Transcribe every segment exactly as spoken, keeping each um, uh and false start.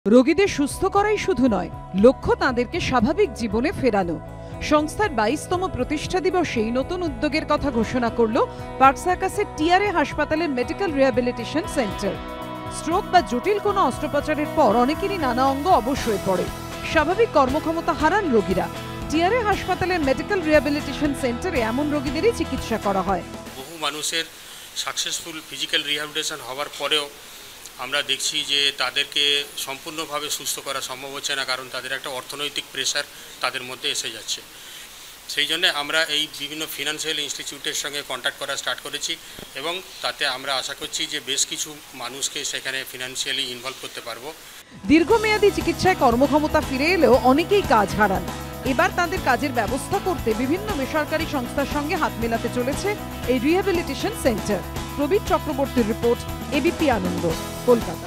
রোগীদের সুস্থ করাই শুধু নয়, লক্ষ্য তাদেরকে স্বাভাবিক জীবনে ফেরানো। সংস্থার বাইশতম প্রতিষ্ঠা দিবসে এই নতুন উদ্যোগের কথা ঘোষণা করল পার্ক সার্কাসের টিআরএ হাসপাতালের মেডিকেল রিহ্যাবিলিটেশন সেন্টার। স্ট্রোক বা জটিল কোনো অস্ত্রোপচারের পর অনেকেরই নানা অঙ্গ অবশ হয়ে পড়ে, স্বাভাবিক কর্মক্ষমতা হারান রোগীরা। টিআরএ হাসপাতালের মেডিকেল রিহ্যাবিলিটেশন সেন্টারে এমন রোগীদেরই চিকিৎসা করা হয়। বহু মানুষের সাকসেসফুল ফিজিক্যাল রিহ্যাবিলিটেশন হওয়ার পরেও আমরা দেখছি যে তাদেরকে সম্পূর্ণভাবে সুস্থ করা সম্ভব হচ্ছে না, কারণ তাদের একটা অর্থনৈতিক প্রেশার তাদের মধ্যে এসে যাচ্ছে। সেই জন্য আমরা এই বিভিন্ন ফিনান্সিয়াল ইনস্টিটিউটের সঙ্গে কন্ট্যাক্ট করা স্টার্ট করেছি এবং তাতে আমরা আশা করছি যে বেশ কিছু মানুষকে সেখানে ফিনান্সিয়ালি ইনভলভ করতে পারবো। দীর্ঘমেয়াদী চিকিৎসায় কর্মক্ষমতা ফিরে এলেও অনেকেই কাজ হারান। এবার তাদের কাজের ব্যবস্থা করতে বিভিন্ন বেসরকারি সংস্থার সঙ্গে হাত মেলাতে চলেছে এই রিহ্যাবিলিটেশন সেন্টার। প্রবীর চক্রবর্তীর রিপোর্ট, এবিপি আনন্দ, কলকাতা।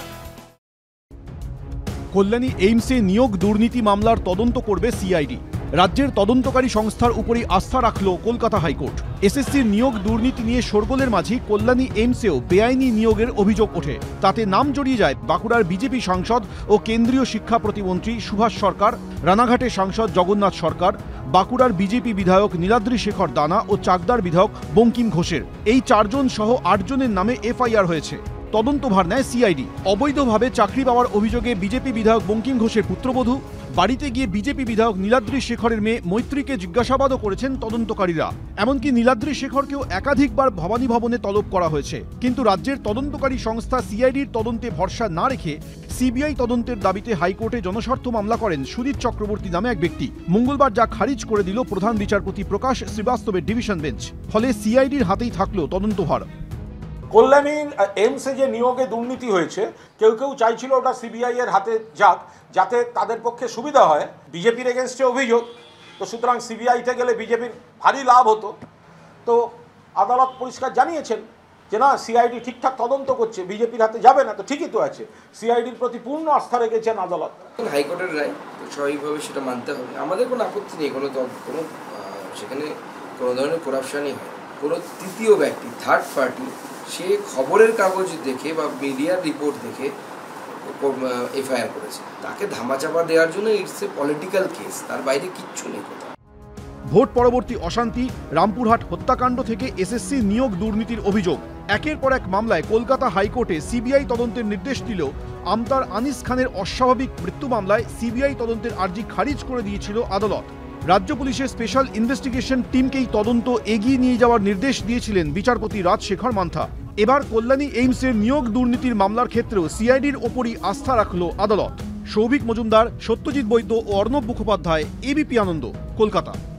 কল্যাণী এইমসে নিয়োগ দুর্নীতি মামলার তদন্ত করবে সিআইডি। রাজ্যের তদন্তকারী সংস্থার উপরই আস্থা রাখল কলকাতা হাইকোর্ট। এসএসসির নিয়োগ দুর্নীতি নিয়ে শোরগোলের মাঝে কল্যাণী এইমসেও বেআইনি নিয়োগের অভিযোগ ওঠে। তাতে নাম জড়িয়ে যায় বাঁকুড়ার বিজেপি সাংসদ ও কেন্দ্রীয় শিক্ষা প্রতিমন্ত্রী সুভাষ সরকার, রানাঘাটের সাংসদ জগন্নাথ সরকার, বাঁকুড়ার বিজেপি বিধায়ক নীলাদ্রি শেখর দানা ও চাকদার বিধায়ক বঙ্কিম ঘোষের। এই চারজন সহ আটজনের নামে এফআইআর হয়েছে। তদন্তভার নেয় সিআইডি। অবৈধভাবে চাকরি পাওয়ার অভিযোগে বিজেপি বিধায়ক বঙ্কিম ঘোষের পুত্রবধূ বাড়িতে গিয়ে বিজেপি বিধায়ক নীলাদ্রি শেখরের মেয়ে মৈত্রীকে জিজ্ঞাসাবাদও করেছেন তদন্তকারীরা। এমনকি নীলাদ্রি শেখরকেও একাধিকবার ভবানী ভবনে তলব করা হয়েছে। কিন্তু রাজ্যের তদন্তকারী সংস্থা সিআইডির তদন্তে ভরসা না রেখে সিবিআই তদন্তের দাবিতে হাইকোর্টে জনস্বার্থ মামলা করেন সুদীপ চক্রবর্তী নামে এক ব্যক্তি। মঙ্গলবার যা খারিজ করে দিল প্রধান বিচারপতি প্রকাশ শ্রীবাস্তবের ডিভিশন বেঞ্চ। ফলে সিআইডির হাতেই থাকলো তদন্তভার। কল্যাণীর এইমসে যে নিয়োগে দুর্নীতি হয়েছে, কেউ কেউ চাইছিল ওটা সিবিআই এর হাতে যাক, যাতে তাদের পক্ষে সুবিধা হয়। বিজেপির এগেনস্টে অভিযোগ, তো সুতরাং সিবিআইতে গেলে বিজেপির ভারী লাভ হতো। তো আদালত পরিষ্কার জানিয়েছেন যে না, সিআইডি ঠিকঠাক তদন্ত করছে, বিজেপির হাতে যাবে না। তো ঠিকই তো আছে, সিআইডির প্রতি পূর্ণ আস্থা রেখেছেন আদালত। হাইকোর্টের রায়, তো স্বাভাবিকভাবে সেটা মানতে হবে। আমাদের কোনো আপত্তি নেই, কোনো কোনো সেখানে কোনো ধরনের করাপশানই হয়। কোনো তৃতীয় ব্যক্তি, থার্ড পার্টি, সে খবরের কাগজ দেখে বা মিডিয়ার রিপোর্ট দেখে এফআইআর করেছে, তাকে ধামাচাপা দেওয়ার জন্য ইটস এ পলিটিক্যাল কেস, তার বাইরে কিচ্ছু নেই। কোথাও ভোট পরবর্তী অশান্তি, রামপুরহাট হত্যাকাণ্ড থেকে এসএসসি নিয়োগ দুর্নীতির অভিযোগ, একের পর এক মামলায় কলকাতা হাইকোর্টে সিবিআই তদন্তের নির্দেশ দিলেও আমতার আনিস খানের অস্বাভাবিক মৃত্যু মামলায় সিবিআই তদন্তের আর্জি খারিজ করে দিয়েছিল আদালত। রাজ্য পুলিশের স্পেশাল ইনভেস্টিগেশন টিমকেই তদন্ত এগিয়ে নিয়ে যাওয়ার নির্দেশ দিয়েছিলেন বিচারপতি রাজশেখর মান্থা। এবার কল্যাণী এইমসের নিয়োগ দুর্নীতির মামলার ক্ষেত্রেও সিআইডির ওপরই আস্থা রাখল আদালত। সৌভিক মজুমদার, সত্যজিৎ বৈদ্য ও অর্ণব মুখোপাধ্যায়, এবিপি আনন্দ, কলকাতা।